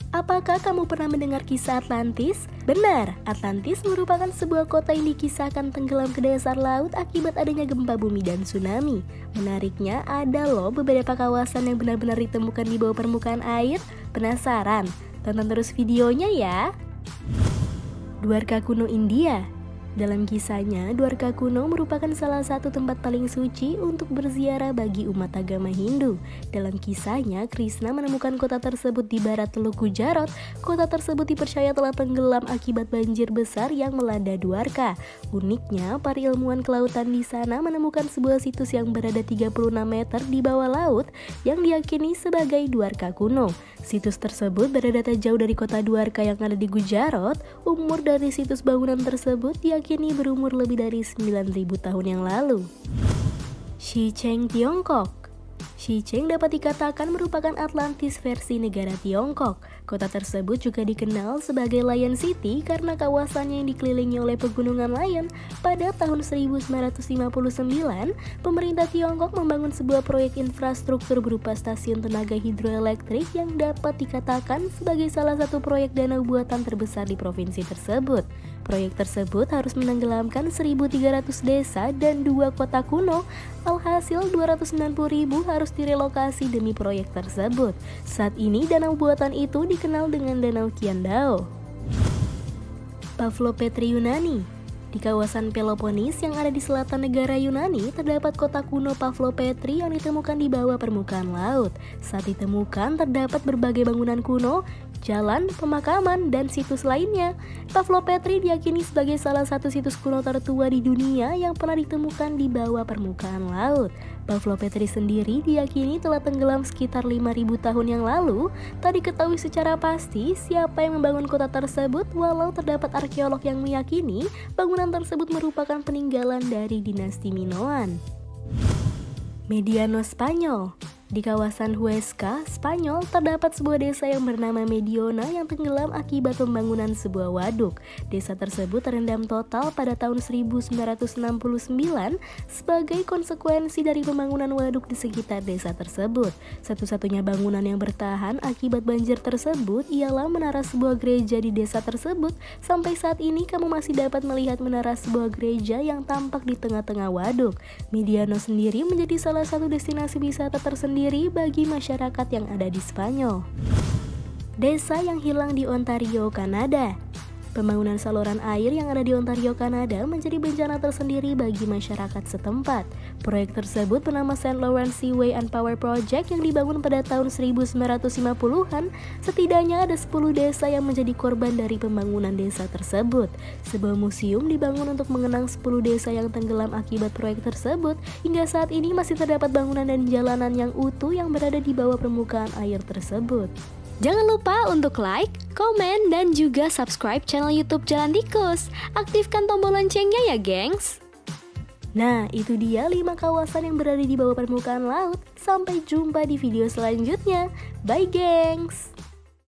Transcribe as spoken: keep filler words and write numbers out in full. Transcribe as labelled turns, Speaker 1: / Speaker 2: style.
Speaker 1: Apakah kamu pernah mendengar kisah Atlantis? Benar, Atlantis merupakan sebuah kota yang dikisahkan tenggelam ke dasar laut akibat adanya gempa bumi dan tsunami. Menariknya, ada loh beberapa kawasan yang benar-benar ditemukan di bawah permukaan air. Penasaran? Tonton terus videonya ya. Dwarka kuno India. Dalam kisahnya, Dwarka kuno merupakan salah satu tempat paling suci untuk berziarah bagi umat agama Hindu. Dalam kisahnya, Krishna menemukan kota tersebut di barat Teluk Gujarat. Kota tersebut dipercaya telah tenggelam akibat banjir besar yang melanda Dwarka. Uniknya, para ilmuwan kelautan di sana menemukan sebuah situs yang berada tiga puluh enam meter di bawah laut yang diyakini sebagai Dwarka kuno. Situs tersebut berada tak jauh dari kota Dwarka yang ada di Gujarat. Umur dari situs bangunan tersebut diyakini berumur lebih dari sembilan ribu tahun yang lalu. Xicheng, Tiongkok. Xicheng dapat dikatakan merupakan Atlantis versi negara Tiongkok. Kota tersebut juga dikenal sebagai Lion City karena kawasannya yang dikelilingi oleh pegunungan Lion. Pada tahun seribu sembilan ratus lima puluh sembilan, pemerintah Tiongkok membangun sebuah proyek infrastruktur berupa stasiun tenaga hidroelektrik yang dapat dikatakan sebagai salah satu proyek danau buatan terbesar di provinsi tersebut. Proyek tersebut harus menenggelamkan seribu tiga ratus desa dan dua kota kuno. Alhasil dua ratus sembilan puluh ribu harus direlokasi demi proyek tersebut. Saat ini danau buatan itu dikenal dengan Danau Qiandao. Pavlopetri, Yunani. Di kawasan Peloponnes yang ada di selatan negara Yunani, terdapat kota kuno Pavlopetri yang ditemukan di bawah permukaan laut. Saat ditemukan, terdapat berbagai bangunan kuno, jalan, pemakaman, dan situs lainnya. Pavlopetri diyakini sebagai salah satu situs kuno tertua di dunia yang pernah ditemukan di bawah permukaan laut. Pavlopetri sendiri diyakini telah tenggelam sekitar lima ribu tahun yang lalu. Tak diketahui secara pasti siapa yang membangun kota tersebut, walau terdapat arkeolog yang meyakini bangunan tersebut merupakan peninggalan dari dinasti Minoan. Mediano, Spanyol. Di kawasan Huesca, Spanyol, terdapat sebuah desa yang bernama Mediona yang tenggelam akibat pembangunan sebuah waduk. Desa tersebut terendam total pada tahun seribu sembilan ratus enam puluh sembilan sebagai konsekuensi dari pembangunan waduk di sekitar desa tersebut. Satu-satunya bangunan yang bertahan akibat banjir tersebut ialah menara sebuah gereja di desa tersebut. Sampai saat ini kamu masih dapat melihat menara sebuah gereja yang tampak di tengah-tengah waduk. Mediano sendiri menjadi salah satu destinasi wisata tersendiri bagi masyarakat yang ada di Spanyol. Desa yang hilang di Ontario, Kanada. Pembangunan saluran air yang ada di Ontario, Kanada menjadi bencana tersendiri bagi masyarakat setempat. Proyek tersebut bernama Saint Lawrence Seaway and Power Project yang dibangun pada tahun seribu sembilan ratus lima puluhan. Setidaknya ada sepuluh desa yang menjadi korban dari pembangunan desa tersebut. Sebuah museum dibangun untuk mengenang sepuluh desa yang tenggelam akibat proyek tersebut. Hingga saat ini masih terdapat bangunan dan jalanan yang utuh yang berada di bawah permukaan air tersebut. Jangan lupa untuk like, komen, dan juga subscribe channel YouTube Jalan Tikus. Aktifkan tombol loncengnya ya, gengs. Nah, itu dia lima kawasan yang berada di bawah permukaan laut. Sampai jumpa di video selanjutnya. Bye, gengs.